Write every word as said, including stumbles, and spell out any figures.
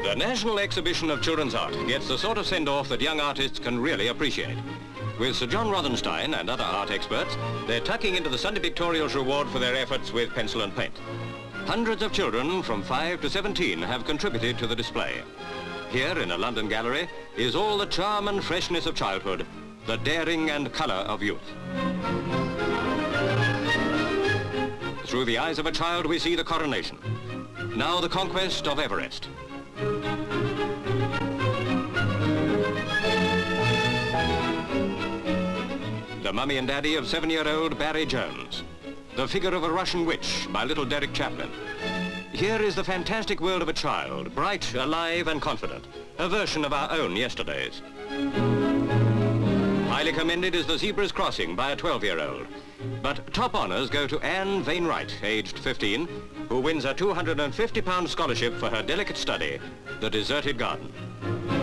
The National Exhibition of Children's Art gets the sort of send-off that young artists can really appreciate. With Sir John Rothenstein and other art experts, they're tucking into the Sunday Pictorial's reward for their efforts with pencil and paint. Hundreds of children from five to seventeen have contributed to the display. Here in a London gallery is all the charm and freshness of childhood, the daring and colour of youth. Through the eyes of a child we see the coronation. Now the conquest of Everest. The mummy and daddy of seven-year-old Barry Jones. The figure of a Russian witch by little Derek Chaplin. Here is the fantastic world of a child, bright, alive and confident. A version of our own yesterdays. Highly commended is The Zebra's Crossing by a twelve-year-old. But top honours go to Anne Wainwright, aged fifteen, who wins a two hundred fifty pound scholarship for her delicate study, The Deserted Garden.